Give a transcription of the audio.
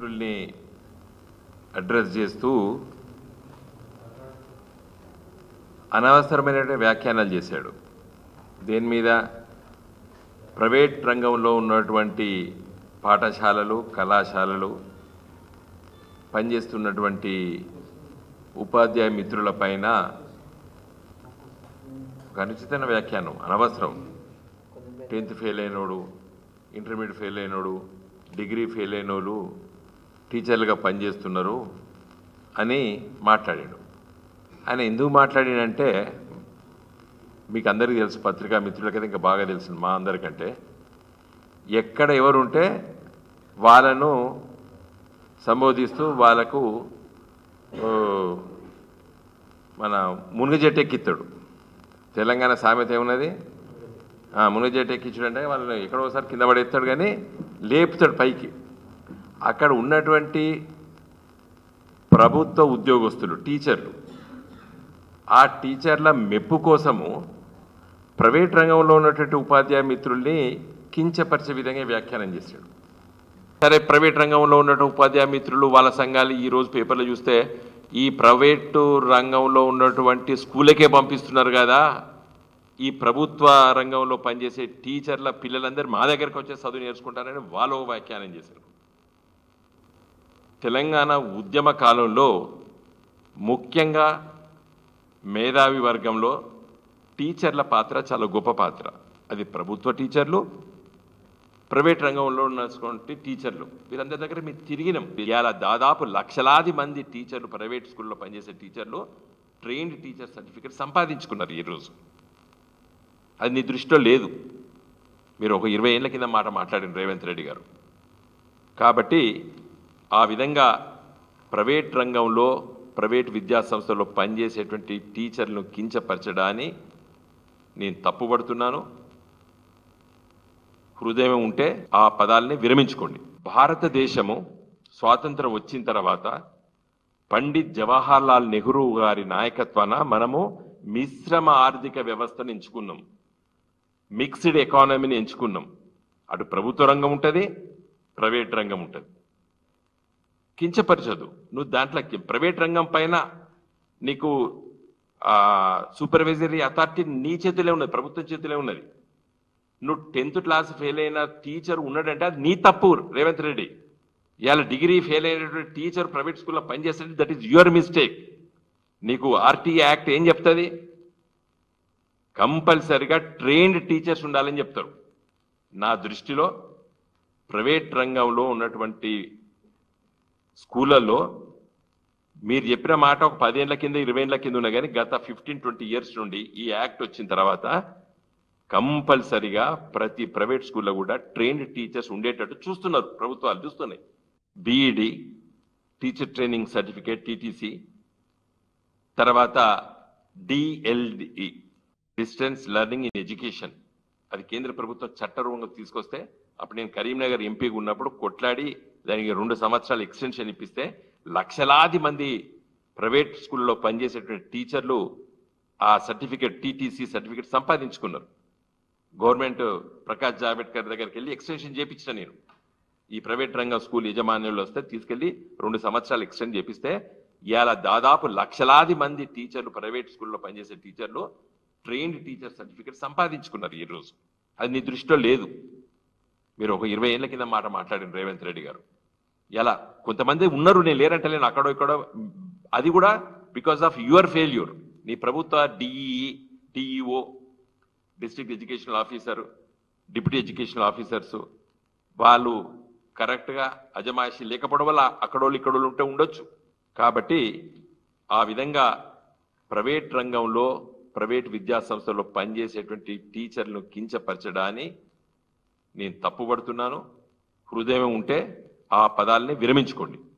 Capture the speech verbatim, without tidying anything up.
మిత్రుల్ని అడ్రస్ చేస్తూ అనవసరమైన వ్యాఖ్యానాలు చేశాడు. దేని మీద? ప్రైవేట్ రంగంలో ఉన్నటువంటి పాఠశాలలు, కళాశాలలు పనిచేస్తున్నటువంటి ఉపాధ్యాయ మిత్రులపైన ఒక అనుచితమైన వ్యాఖ్యానం, అనవసరం. టెన్త్ ఫెయిల్ అయినోడు, ఇంటర్మీడియట్ ఫెయిల్ అయినోడు, డిగ్రీ ఫెయిల్ అయినోళ్ళు టీచర్లుగా పనిచేస్తున్నారు అని మాట్లాడాడు. ఆయన ఎందుకు మాట్లాడాడంటే, మీకు అందరికీ తెలుసు, పత్రికా మిత్రులకైతే ఇంకా బాగా తెలుసు మా అందరికంటే, ఎక్కడ ఎవరుంటే వాళ్ళను సంబోధిస్తూ వాళ్ళకు మన మునుగజెట్టు ఎక్కిస్తాడు. తెలంగాణ సామెత ఏమున్నది? మునుగజెట్టు ఎక్కించాడు అంటే వాళ్ళని ఎక్కడోసారి కింద పడేస్తాడు కానీ లేపుతాడు పైకి. అక్కడ ఉన్నటువంటి ప్రభుత్వ ఉద్యోగస్తులు, టీచర్లు, ఆ టీచర్ల మెప్పు కోసము ప్రైవేట్ రంగంలో ఉన్నటువంటి ఉపాధ్యాయ మిత్రుల్ని కించపరిచే విధంగా వ్యాఖ్యానం చేశాడు. సరే, ప్రైవేట్ రంగంలో ఉన్నటువంటి ఉపాధ్యాయ మిత్రులు వాళ్ళ సంఘాలు ఈరోజు పేపర్లో చూస్తే ఈ ప్రైవేటు రంగంలో ఉన్నటువంటి స్కూళ్ళకే పంపిస్తున్నారు కదా, ఈ ప్రభుత్వ రంగంలో పనిచేసే టీచర్ల పిల్లలందరూ మా దగ్గరకు వచ్చే చదువు నేర్చుకుంటారని వాళ్ళు వ్యాఖ్యానం చేశారు. తెలంగాణ ఉద్యమ కాలంలో ముఖ్యంగా మేధావి వర్గంలో టీచర్ల పాత్ర చాలా గొప్ప పాత్ర. అది ప్రభుత్వ టీచర్లు, ప్రైవేట్ రంగంలో ఉన్నటువంటి టీచర్లు, వీరందరి దగ్గర మీరు తిరిగినాం. ఇవాళ దాదాపు లక్షలాది మంది టీచర్లు, ప్రైవేట్ స్కూల్లో పనిచేసే టీచర్లు ట్రైన్డ్ టీచర్ సర్టిఫికేట్ సంపాదించుకున్నారు ఈరోజు. అది నీ దృష్టిలో లేదు. మీరు ఒక ఇరవై ఏళ్ళ కింద మాట మాట్లాడిన రేవంత్ రెడ్డి గారు. కాబట్టి ఆ విధంగా ప్రైవేట్ రంగంలో, ప్రైవేట్ విద్యా సంస్థల్లో పనిచేసేటువంటి టీచర్లను కించపరచడాన్ని నేను తప్పుపడుతున్నాను. హృదయం ఉంటే ఆ పదాలని విరమించుకోండి. భారతదేశము స్వాతంత్రం వచ్చిన తర్వాత పండిత్ జవహర్లాల్ నెహ్రూ గారి నాయకత్వాన మనము మిశ్రమ ఆర్థిక వ్యవస్థను ఎంచుకున్నాం, మిక్స్డ్ ఎకానమీని ఎంచుకున్నాం. అటు ప్రభుత్వ రంగం ఉంటుంది, ప్రైవేట్ రంగం ఉంటుంది. కించపరచదు. నువ్వు దాంట్లో ప్రైవేట్ రంగం పైన నీకు సూపర్వైజరీ అథారిటీ నీ చేతిలో ఉన్నది, ప్రభుత్వం చేతిలో ఉన్నది. నువ్వు టెన్త్ క్లాస్ ఫెయిల్ అయిన టీచర్ ఉన్నాడంటే అది నీ తప్పు రేవంత్ రెడ్డి. ఇవాళ డిగ్రీ ఫెయిల్ అయినటువంటి టీచర్ ప్రైవేట్ స్కూల్లో పనిచేస్తే దట్ ఈస్ యువర్ మిస్టేక్. నీకు ఆర్టీఏ యాక్ట్ ఏం చెప్తుంది? కంపల్సరిగా ట్రైన్డ్ టీచర్స్ ఉండాలని చెప్తారు. నా దృష్టిలో ప్రైవేట్ రంగంలో ఉన్నటువంటి స్కూళ్ళల్లో మీరు చెప్పిన మాట ఒక పదేళ్ల కింద, ఇరవై ఏళ్ల కింద ఉన్నా కానీ గత ఫిఫ్టీన్ ట్వంటీ ఇయర్స్ నుండి ఈ యాక్ట్ వచ్చిన తర్వాత కంపల్సరిగా ప్రతి ప్రైవేట్ స్కూల్లో కూడా ట్రైన్డ్ టీచర్స్ ఉండేటట్టు చూస్తున్నారు, ప్రభుత్వాలు చూస్తున్నాయి. BEd, teacher training certificate, TTC, తర్వాత DElEd, distance learning in education, అది కేంద్ర ప్రభుత్వం చట్టరూపంగా తీసుకొస్తే అప్పుడు నేను కరీంనగర్ ఎంపీగా ఉన్నప్పుడు కొట్లాడి దానికి రెండు సంవత్సరాలు ఎక్స్టెన్షన్ ఇప్పిస్తే లక్షలాది మంది ప్రైవేట్ స్కూల్లో పనిచేసేటువంటి టీచర్లు ఆ సర్టిఫికేట్, టీటీసీ సర్టిఫికేట్ సంపాదించుకున్నారు. గవర్నమెంట్ ప్రకాష్ జావడేకర్ దగ్గరికి వెళ్ళి ఎక్స్టెన్షన్ చేయించిన నేను. ఈ ప్రైవేట్ రంగం స్కూల్ యజమానులు వస్తే తీసుకెళ్లి రెండు సంవత్సరాలు ఎక్స్టెండ్ చేపిస్తే ఇవాళ దాదాపు లక్షలాది మంది టీచర్లు, ప్రైవేట్ స్కూల్లో పనిచేసే టీచర్లు ట్రైన్డ్ టీచర్ సర్టిఫికేట్ సంపాదించుకున్నారు ఈరోజు. అది నీ దృష్టిలో లేదు. మీరు ఒక ఇరవై ఏళ్ల కింద మాట మాట్లాడిన రేవంత్ రెడ్డి గారు. ఎలా కొంతమంది ఉన్నారు, నేను లేరంటే నేను అక్కడో ఇక్కడ, అది కూడా బికాస్ ఆఫ్ యువర్ ఫెయిల్యూర్. నీ ప్రభుత్వ DEE, DEO, district educational officer, deputy educational officers వాళ్ళు కరెక్ట్గా అజమాయిషీ లేకపోవడం వల్ల అక్కడోళ్ళు ఇక్కడోళ్ళు ఉంటే ఉండొచ్చు. కాబట్టి ఆ విధంగా ప్రైవేట్ రంగంలో, ప్రైవేట్ విద్యా సంస్థల్లో పనిచేసేటువంటి టీచర్లను కించపరచడాన్ని నేను తప్పుపడుతున్నాను. హృదయం ఉంటే ఆ పదాలని విరమించుకోండి.